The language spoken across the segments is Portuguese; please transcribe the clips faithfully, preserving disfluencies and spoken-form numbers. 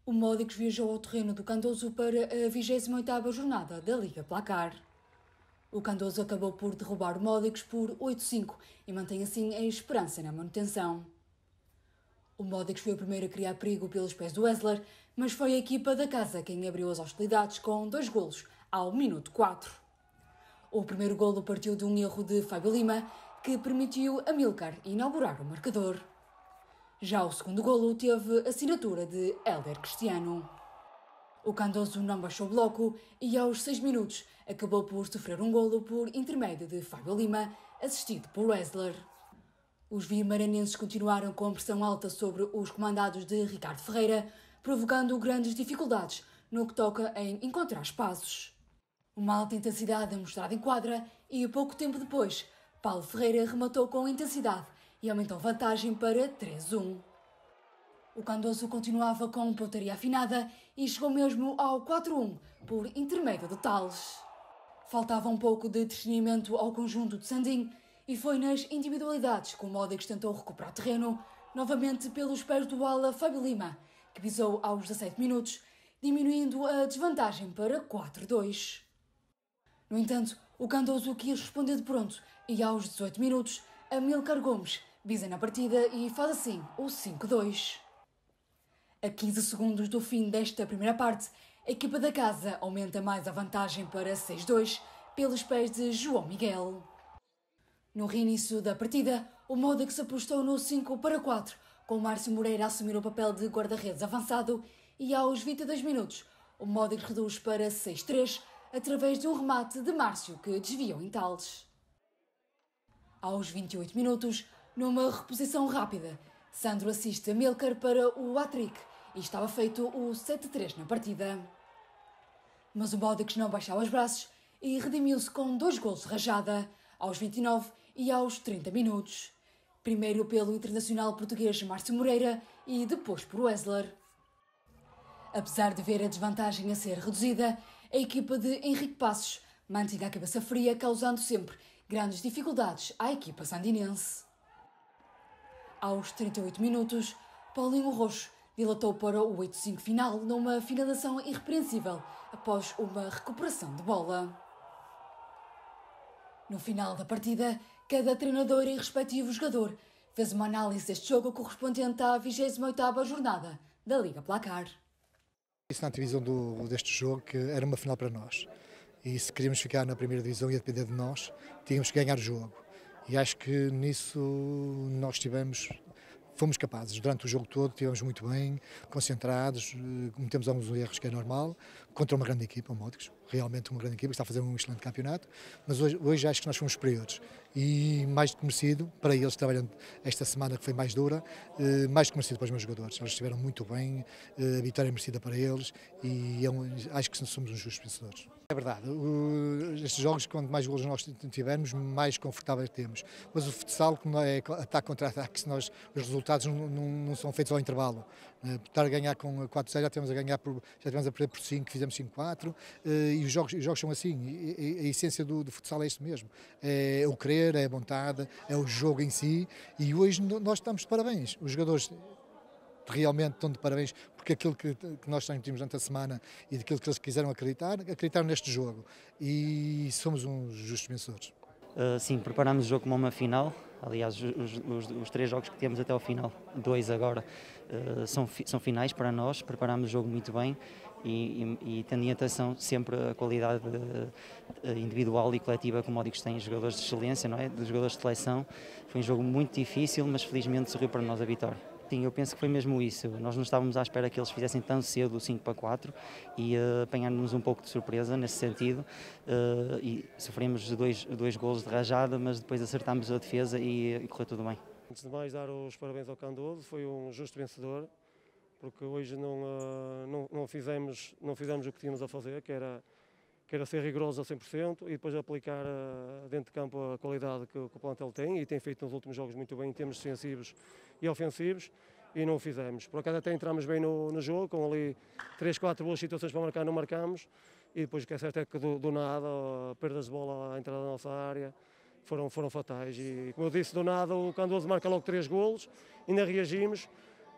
O Módicos viajou ao terreno do Candoso para a vigésima oitava jornada da Liga Placar. O Candoso acabou por derrubar o Módicos por oito a cinco e mantém assim a esperança na manutenção. O Módicos foi o primeiro a criar perigo pelos pés do Wesler, mas foi a equipa da casa quem abriu as hostilidades com dois golos ao minuto quatro. O primeiro golo partiu de um erro de Fábio Lima, que permitiu a Milcar inaugurar o marcador. Já o segundo golo teve assinatura de Hélder Cristiano. O Candoso não baixou o bloco e aos seis minutos acabou por sofrer um golo por intermédio de Fábio Lima, assistido por Wesler. Os vimaranenses continuaram com pressão alta sobre os comandados de Ricardo Ferreira, provocando grandes dificuldades no que toca em encontrar espaços. Uma alta intensidade mostrada em quadra e pouco tempo depois, Paulo Ferreira rematou com intensidade e aumentou a vantagem para três a um. O Candoso continuava com pontaria afinada e chegou mesmo ao quatro a um por intermédio de Tales. Faltava um pouco de discernimento ao conjunto de Sandim e foi nas individualidades que o Módicos tentou recuperar terreno, novamente pelos pés do ala Fábio Lima, que pisou aos dezassete minutos, diminuindo a desvantagem para quatro a dois. No entanto, o Candoso quis responder de pronto e aos dezoito minutos, Amílcar Gomes visa na partida e faz assim o cinco a dois. A quinze segundos do fim desta primeira parte, a equipa da casa aumenta mais a vantagem para seis a dois pelos pés de João Miguel. No reinício da partida, o Módicos apostou no cinco para quatro, com Márcio Moreira a assumir o papel de guarda-redes avançado e aos vinte e dois minutos, o Módicos reduz para seis a três através de um remate de Márcio que desviou em Tales. Aos vinte e oito minutos, numa reposição rápida, Sandro assiste a Milcar para o hat-trick e estava feito o sete a três na partida. Mas o Módicos não baixava os braços e redimiu-se com dois golos de rajada, aos vinte e nove e aos trinta minutos. Primeiro pelo internacional português Márcio Moreira e depois por Wesler. Apesar de ver a desvantagem a ser reduzida, a equipa de Henrique Passos mantinha a cabeça fria, causando sempre grandes dificuldades à equipa sandinense. Aos trinta e oito minutos, Paulinho Roxo dilatou para o oito a cinco final numa finalização irrepreensível após uma recuperação de bola. No final da partida, cada treinador e respectivo jogador fez uma análise deste jogo correspondente à vigésima oitava jornada da Liga Placar. Disse na antevisão do, deste jogo que era uma final para nós e se queríamos ficar na primeira divisão e a depender de nós, tínhamos que ganhar o jogo. E acho que nisso nós tivemos, fomos capazes. Durante o jogo todo estivemos muito bem, concentrados, cometemos alguns erros que é normal, contra uma grande equipa, o Módicos, realmente uma grande equipa que está a fazer um excelente campeonato, mas hoje, hoje acho que nós fomos superiores e mais do que merecido para eles trabalhando esta semana que foi mais dura, mais do que merecido para os meus jogadores. Eles estiveram muito bem, a vitória é merecida para eles e é um, acho que somos uns justos vencedores. É verdade, o, estes jogos, quanto mais golos nós tivermos, mais confortáveis temos. Mas o futsal, como é ataque contra ataque, se nós, os resultados não, não, não são feitos ao intervalo. Estar a ganhar com quatro a zero, já temos a ganhar por, já tivemos a perder por cinco, fizemos cinco a quatro, e os jogos, os jogos são assim. E, a, a essência do, do futsal é isto mesmo. É o querer, é a vontade, é o jogo em si. E hoje nós estamos de parabéns. Os jogadores realmente estão de parabéns porque aquilo que, que nós sentimos durante a semana e daquilo que eles quiseram acreditar, acreditaram neste jogo e somos uns justos vencedores. Uh, sim, preparamos o jogo como uma final. Aliás, os, os, os três jogos que temos até ao final, dois agora, uh, são, são finais para nós. Preparámos o jogo muito bem e, e, e tendo em atenção sempre a qualidade uh, individual e coletiva que o Módicos tem, jogadores de excelência, não é? Dos jogadores de seleção. Foi um jogo muito difícil, mas felizmente sorriu para nós a vitória. Sim, eu penso que foi mesmo isso. Nós não estávamos à espera que eles fizessem tão cedo o cinco para quatro e uh, apanharam-nos um pouco de surpresa nesse sentido uh, e sofremos dois, dois golos de rajada, mas depois acertámos a defesa e, e correu tudo bem. Antes de mais, dar os parabéns ao Candoso, foi um justo vencedor, porque hoje não, uh, não, não, fizemos, não fizemos o que tínhamos a fazer, que era, que era ser rigorosos a cem por cento e depois aplicar uh, dentro de campo a qualidade que, que o plantel tem e tem feito nos últimos jogos muito bem em termos defensivos e ofensivos, e não o fizemos. Por acaso até entramos bem no, no jogo, com ali três, quatro boas situações para marcar, não marcamos, e depois o que é certo é que do, do nada, perdas de bola à entrada da nossa área, foram, foram fatais. E como eu disse, do nada o Candoso marca logo três golos, ainda reagimos,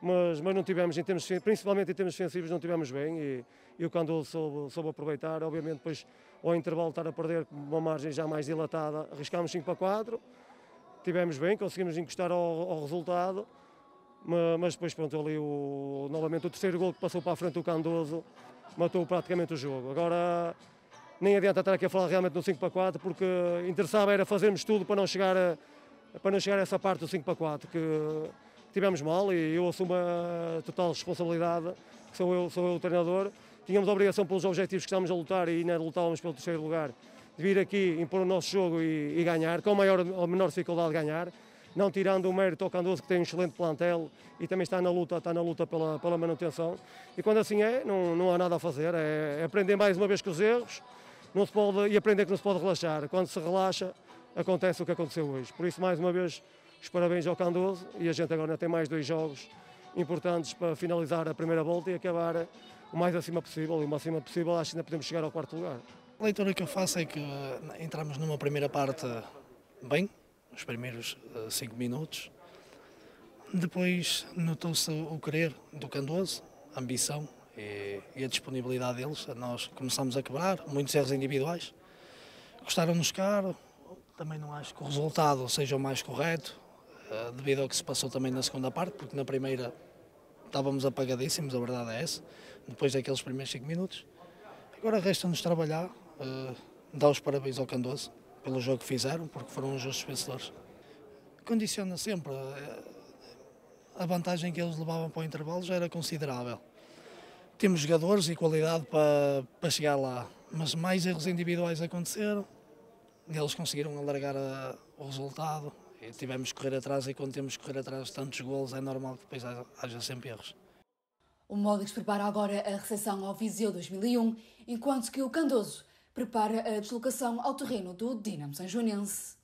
mas, mas não tivemos, em termos, principalmente em termos defensivos, não tivemos bem e, e o Candoso soube, soube aproveitar. Obviamente, depois, ao intervalo, estar a perder uma margem já mais dilatada, arriscámos cinco para quatro, tivemos bem, conseguimos encostar ao, ao resultado, mas, mas depois, pronto, ali o, novamente o terceiro gol que passou para a frente do Candoso matou praticamente o jogo. Agora, nem adianta estar aqui a falar realmente no cinco para quatro, porque interessava era fazermos tudo para não chegar a, para não chegar a essa parte do cinco para quatro, que tivemos mal e eu assumo a total responsabilidade, que sou eu, sou eu o treinador. Tínhamos a obrigação pelos objetivos que estamos a lutar e ainda lutávamos pelo terceiro lugar, de vir aqui, impor o nosso jogo e, e ganhar, com maior ou menor dificuldade de ganhar, não tirando o mérito ao Candoso, que tem um excelente plantel e também está na luta, está na luta pela, pela manutenção. E quando assim é, não, não há nada a fazer, é, é aprender mais uma vez com os erros não se pode, e aprender que não se pode relaxar. Quando se relaxa, acontece o que aconteceu hoje. Por isso, mais uma vez, os parabéns ao Candoso e a gente agora tem mais dois jogos importantes para finalizar a primeira volta e acabar o mais acima possível. E o mais acima possível, acho que ainda podemos chegar ao quarto lugar. A leitura que eu faço é que entramos numa primeira parte bem, os primeiros cinco minutos. Depois notou-se o querer do Candoso, a ambição e, e a disponibilidade deles. Nós começamos a quebrar, muitos erros individuais. Gostaram-nos caro, também não acho que o resultado seja o mais correto, devido ao que se passou também na segunda parte, porque na primeira estávamos apagadíssimos, a verdade é essa, depois daqueles primeiros cinco minutos. Agora resta-nos trabalhar, dar os parabéns ao Candoso pelo jogo que fizeram, porque foram os justos vencedores. Condiciona sempre, a vantagem que eles levavam para o intervalo já era considerável. Temos jogadores e qualidade para, para chegar lá, mas mais erros individuais aconteceram, eles conseguiram alargar a, o resultado e tivemos que correr atrás, e quando temos que correr atrás de tantos golos é normal que depois haja sempre erros. O Módicos prepara agora a recepção ao Viseu dois mil e um, enquanto que o Candoso prepara a deslocação ao terreno do Dinamo Sanjoanense.